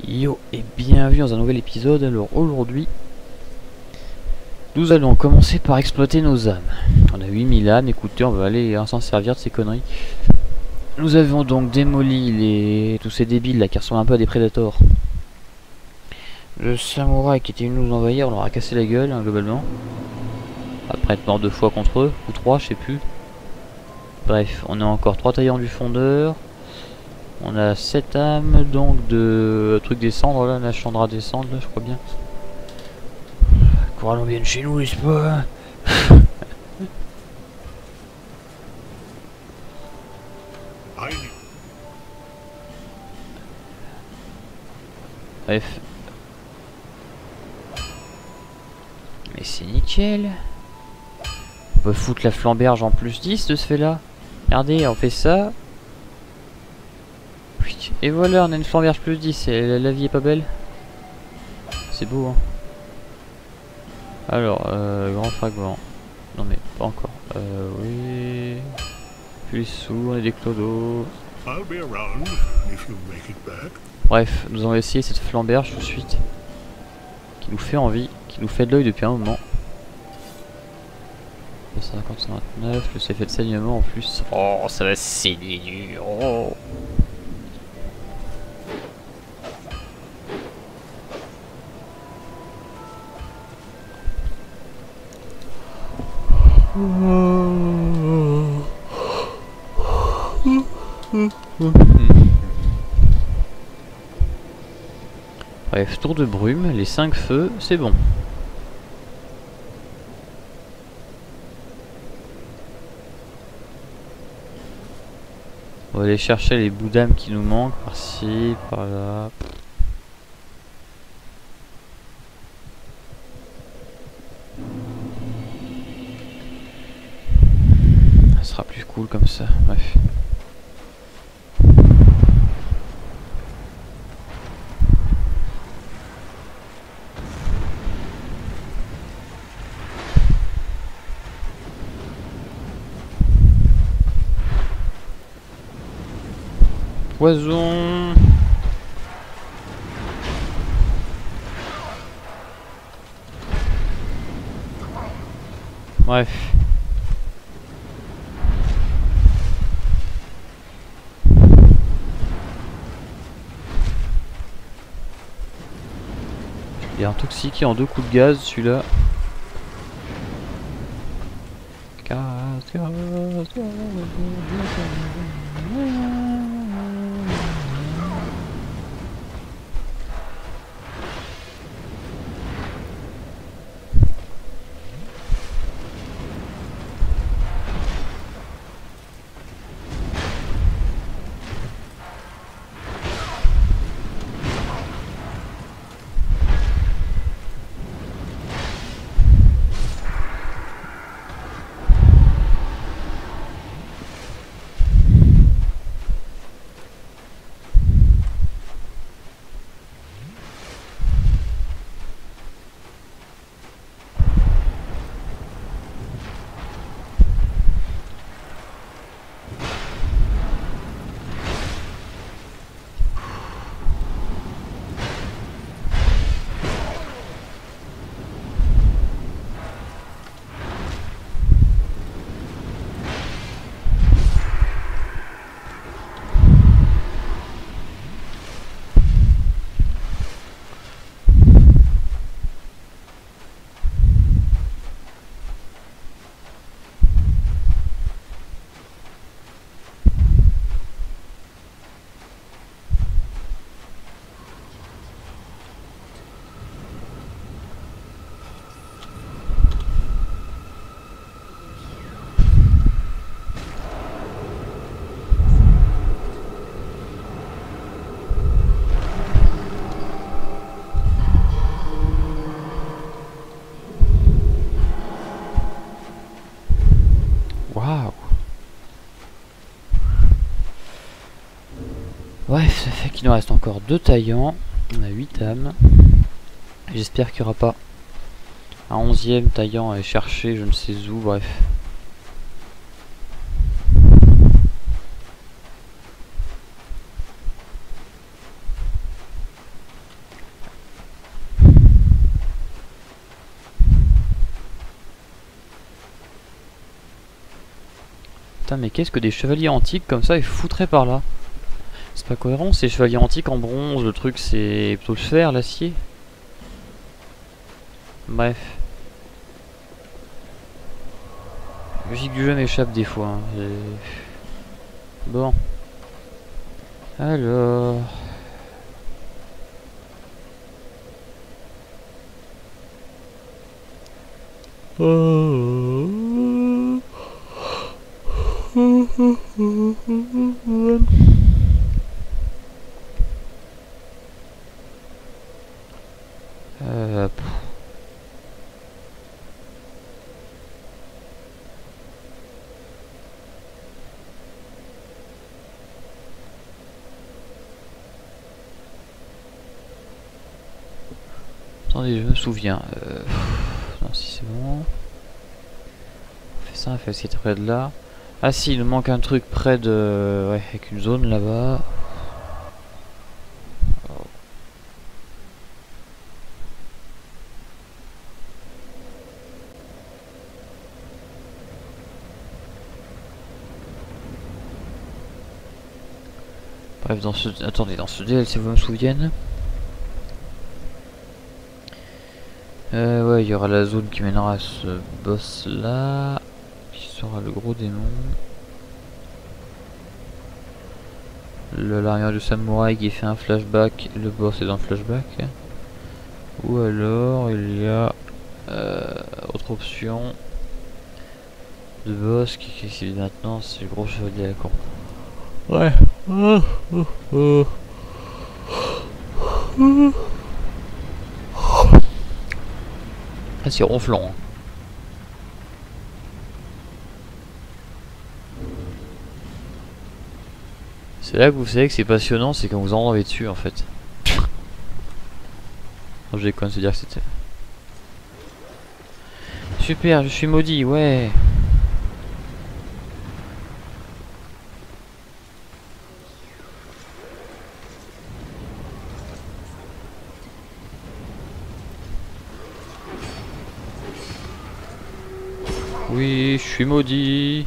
Yo et bienvenue dans un nouvel épisode. Alors aujourd'hui nous allons commencer par exploiter nos âmes. On a 8000 âmes, écoutez, on va aller s'en servir de ces conneries. Nous avons donc démoli tous ces débiles là qui ressemblent un peu à des prédateurs. Le samouraï qui était venu nous envahir, on leur a cassé la gueule globalement. Après être mort 2 fois contre eux, ou 3, je sais plus. Bref, on a encore 3 taillants du fondeur. On a 7 âmes donc de truc descendre là, la chandra descendre là, je crois bien. Courallons bien chez nous, n'est-ce pas? Bref. Mais c'est nickel. On peut foutre la flamberge en plus 10 de ce fait là. Regardez, on fait ça. Et voilà, on a une flamberge plus 10. Et la vie est pas belle. C'est beau, hein. Alors, grand fragment. Non mais, pas encore. Oui. Puis sous, on est des clodos. Bref, nous allons essayer cette flamberge tout de suite. Qui nous fait envie, qui nous fait de l'œil depuis un moment. 50, 129, le effet de saignement en plus. Oh, ça va saigner dur. Oh. Bref, tour de brume, les 5 feux, c'est bon. On va aller chercher les bouts d'âme qui nous manquent, par-ci, par-là. Ça sera plus cool comme ça, bref. Poison. Bref. Il est intoxiqué en 2 coups de gaz celui-là. Bref, ça fait qu'il nous reste encore 2 taillants. On a 8 âmes. J'espère qu'il n'y aura pas un 11e taillant à aller chercher, je ne sais où, bref. Putain, mais qu'est-ce que des chevaliers antiques comme ça ils foutraient par là? C'est pas cohérent, ces chevaliers antiques en bronze, le truc c'est plutôt le fer, l'acier. Bref. La logique du jeu m'échappe des fois. Hein. Bon. Alors... Attendez, je me souviens. Non, si c'est bon. On fait ça, on fait ce qui est près de là. Ah si, il nous manque un truc près de... Ouais, avec une zone là-bas. Bref, dans ce... Attendez, dans ce DLC, vous me souviennent. Ouais, il y aura la zone qui mènera à ce boss là, qui sera le gros démon. L'arrière du samouraï qui fait un flashback, le boss est dans le flashback. Ou alors il y a autre option de boss qui maintenant c'est le gros chevalier à la con. Ouais. Ah, c'est ronflant. Hein. C'est là que vous savez que c'est passionnant, c'est quand vous en rendez dessus en fait. Non, je déconne, c'est dire que c'était. Super, je suis maudit, ouais. Oui, je suis maudit.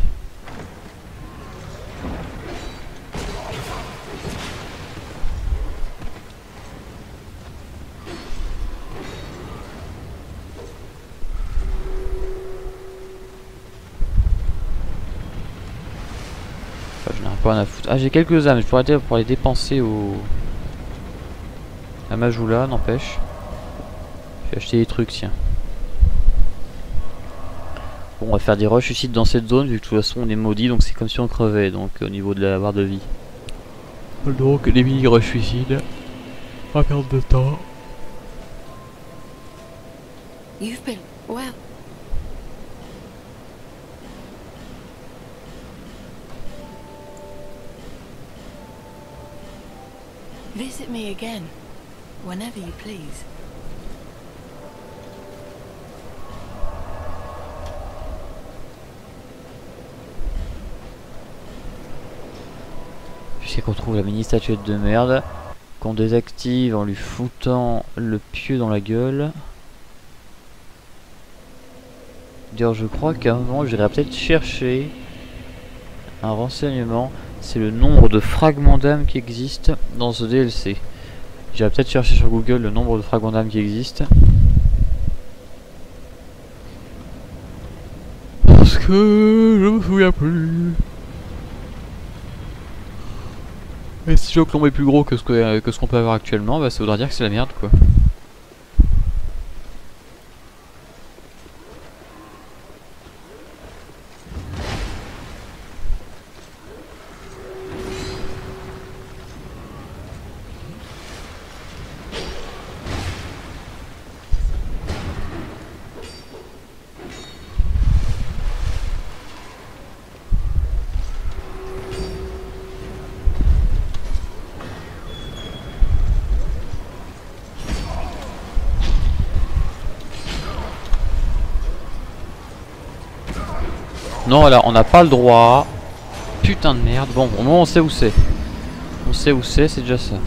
Enfin, je n'ai pas rien à foutre. Ah, j'ai quelques âmes, je pourrais dire pour les dépenser au... à Majula, n'empêche. Je vais acheter des trucs, tiens. Bon, on va faire des rushs ici dans cette zone, vu que de toute façon on est maudit, donc c'est comme si on crevait, donc au niveau de la barre de vie. Donc des mini-rushs suicides. Pas perdre de temps. You've been well. Visit me again, whenever you please. Jusqu'à qu'on trouve la mini statuette de merde, qu'on désactive en lui foutant le pieu dans la gueule. D'ailleurs, je crois qu'à un moment, j'irai peut-être chercher un renseignement. C'est le nombre de fragments d'âme qui existent dans ce DLC. J'irai peut-être chercher sur Google le nombre de fragments d'âme qui existent. Parce que je me souviens plus. Et si Joclombe est plus gros que ce qu'on peut avoir actuellement, bah ça voudra dire que c'est la merde quoi. Non, là, on n'a pas le droit. Putain de merde. Bon, au moins on sait où c'est. On sait où c'est déjà ça.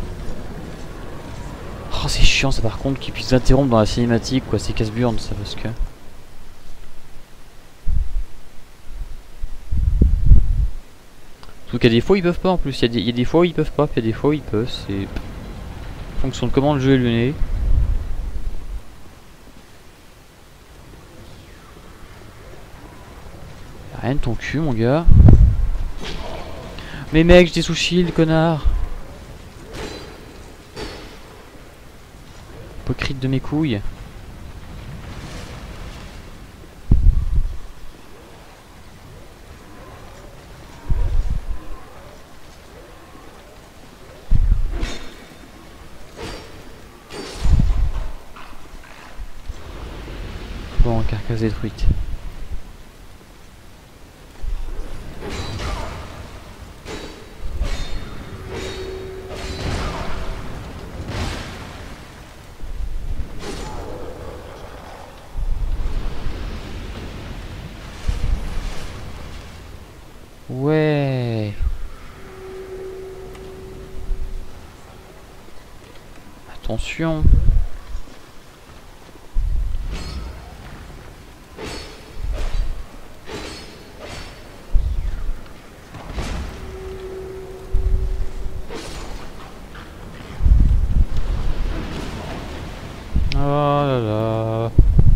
Oh, c'est chiant ça par contre qu'ils puissent interrompre dans la cinématique quoi. C'est casse-burne ça parce que... Donc il y a des fois ils peuvent pas en plus, il y a des fois où ils peuvent pas, puis il y a des fois où ils peuvent, c'est en fonction de comment le jeu est mené. Rien de ton cul mon gars. Mais mec, j'étais sous shield, connard. Hypocrite de mes couilles. Bon, carcasse détruite. Ouais. Attention. Oh là là.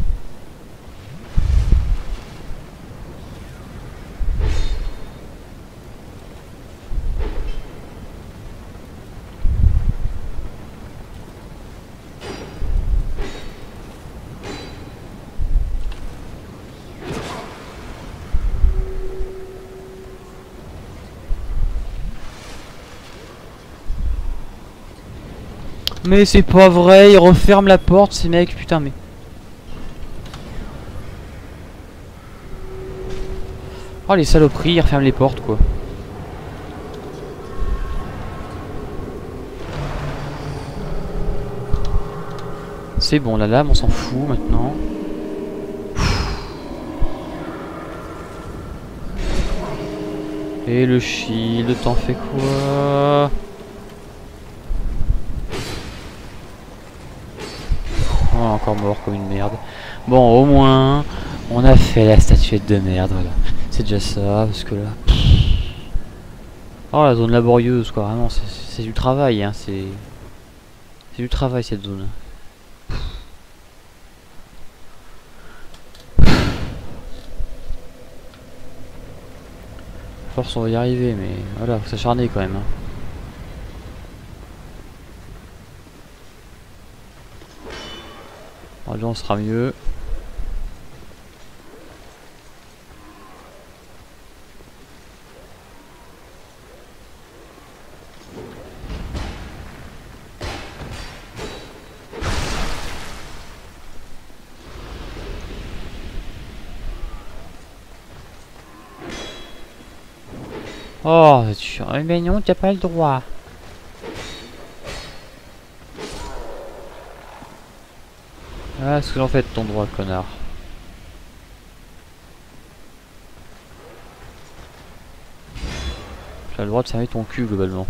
Mais c'est pas vrai, ils referment la porte ces mecs, putain mais... Oh les saloperies, ils referment les portes quoi. C'est bon, la lame on s'en fout maintenant. Et le shield, t'en fais quoi? Oh, encore mort comme une merde. Bon, au moins, on a fait la statuette de merde, voilà. C'est déjà ça, parce que là... Oh, la zone laborieuse, quoi, vraiment, c'est du travail, hein, c'est du travail, cette zone. Force, on va y arriver, mais voilà, faut s'acharner quand même, hein. Alors, là, on sera mieux. Oh, mais non, t'as pas le droit. Ah, ce que j'en fais de ton droit, connard. Tu as le droit de fermer ton cul, globalement.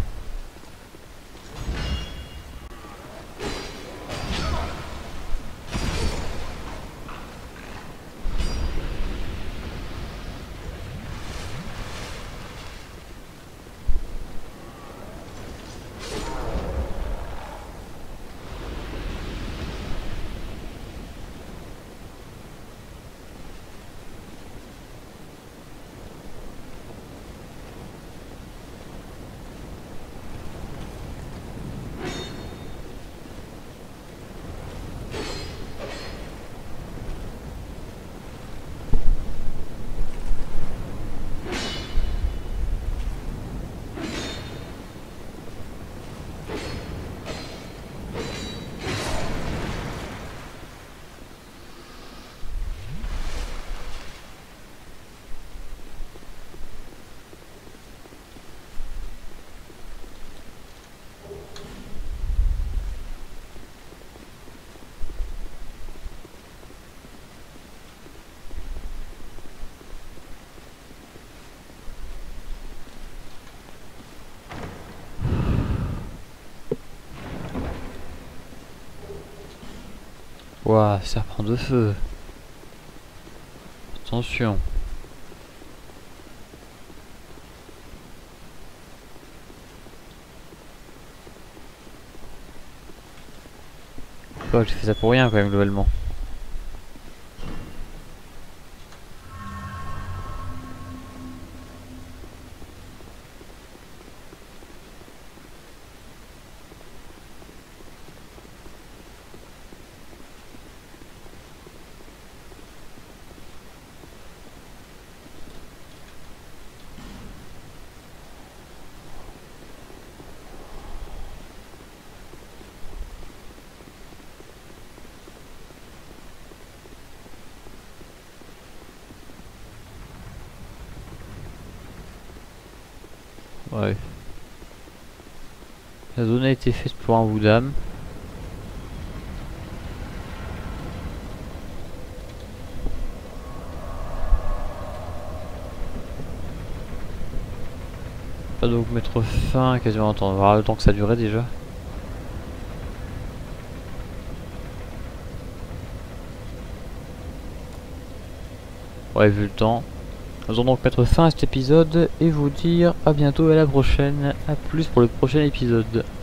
Ouah, serpent de feu. Attention. Ouais, j'ai fait ça pour rien quand même globalement. Ouais. La zone a été faite pour un Woodham. Pas donc mettre fin quasiment longtemps. On va voir le temps que ça durait déjà. Ouais, vu le temps. Nous allons donc mettre fin à cet épisode et vous dire à bientôt à la prochaine. A plus pour le prochain épisode.